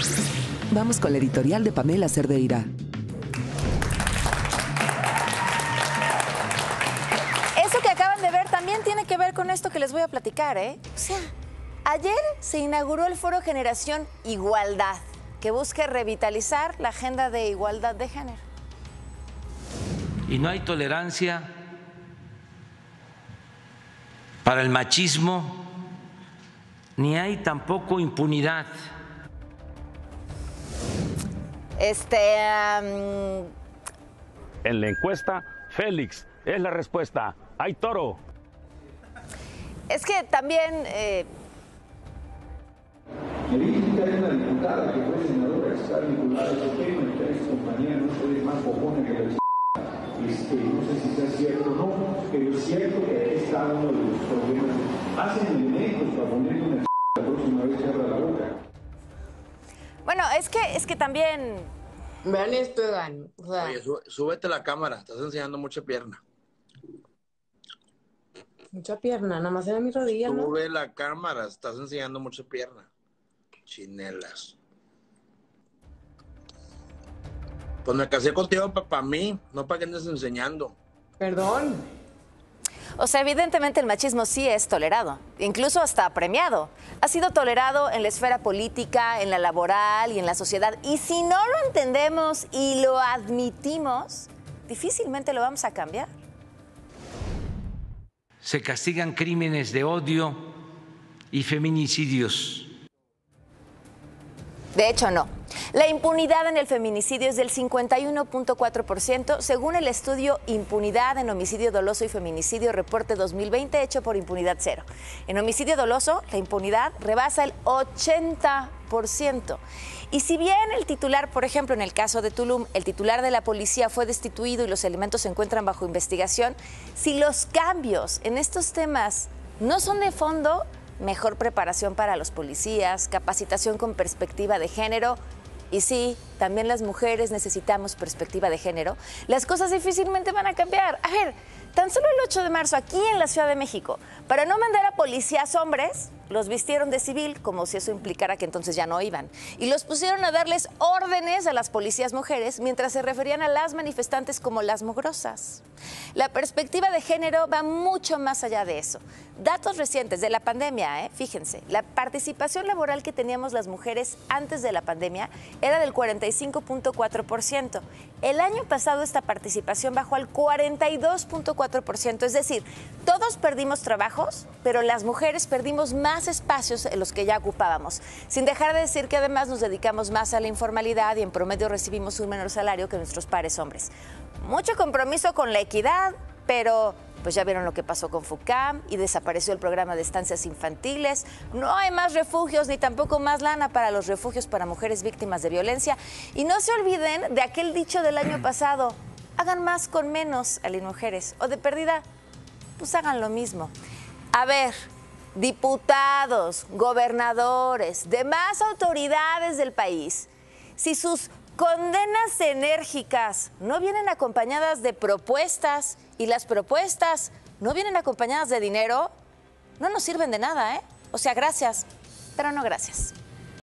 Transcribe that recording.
Vamos con la editorial de Pamela Cerdeira. Eso que acaban de ver también tiene que ver con esto que les voy a platicar, ¿eh? O sea, ayer se inauguró el Foro Generación Igualdad, que busca revitalizar la agenda de igualdad de género. Y no hay tolerancia para el machismo, ni hay tampoco impunidad. En la encuesta, Félix es la respuesta. ¡Hay toro! Es que también... Melissa es una diputada que fue senadora, está vinculada a ese tema, y tres compañías no soy más cojones que la no sé si sea cierto o no, pero es cierto que ahí está uno de los problemas. Hacen elementos para poner una la próxima vez cerra la boca. Bueno, es que también... Vean esto, Egan. O sea, oye, súbete la cámara, estás enseñando mucha pierna. mucha pierna, nada más en mi rodilla, ¿no? Sube la cámara, estás enseñando mucha pierna. Chinelas. Pues me casé contigo para mí, no para que andes enseñando. Perdón. O sea, evidentemente el machismo sí es tolerado, incluso hasta premiado. Ha sido tolerado en la esfera política, en la laboral y en la sociedad. Y si no lo entendemos y lo admitimos, difícilmente lo vamos a cambiar. Se castigan crímenes de odio y feminicidios. De hecho, no. La impunidad en el feminicidio es del 51.4%, según el estudio Impunidad en Homicidio Doloso y Feminicidio, reporte 2020, hecho por Impunidad Cero. En homicidio doloso, la impunidad rebasa el 80%. Y si bien el titular, por ejemplo, en el caso de Tulum, el titular de la policía fue destituido y los elementos se encuentran bajo investigación, si los cambios en estos temas no son de fondo, mejor preparación para los policías, capacitación con perspectiva de género. Y sí, también las mujeres necesitamos perspectiva de género. Las cosas difícilmente van a cambiar. A ver, tan solo el 8 de marzo aquí en la Ciudad de México, para no mandar a policías hombres, los vistieron de civil, como si eso implicara que entonces ya no iban. Y los pusieron a darles órdenes a las policías mujeres mientras se referían a las manifestantes como las mugrosas. La perspectiva de género va mucho más allá de eso. Datos recientes de la pandemia, fíjense, la participación laboral que teníamos las mujeres antes de la pandemia era del 45.4%. El año pasado esta participación bajó al 42.4%, es decir, todos perdimos trabajos, pero las mujeres perdimos más espacios en los que ya ocupábamos, sin dejar de decir que además nos dedicamos más a la informalidad y en promedio recibimos un menor salario que nuestros pares hombres. Mucho compromiso con la equidad, pero pues ya vieron lo que pasó con FUCAM y desapareció el programa de estancias infantiles. No hay más refugios ni tampoco más lana para los refugios para mujeres víctimas de violencia. Y no se olviden de aquel dicho del año pasado, hagan más con menos, Aline Mujeres, o de perdida, pues hagan lo mismo. A ver, diputados, gobernadores, demás autoridades del país, si sus condenas enérgicas no vienen acompañadas de propuestas y las propuestas no vienen acompañadas de dinero, no nos sirven de nada, ¿eh? O sea, gracias, pero no gracias.